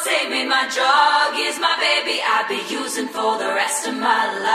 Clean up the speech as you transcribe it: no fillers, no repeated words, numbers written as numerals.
save me, my drug is my baby, I'll be using for the rest of my life.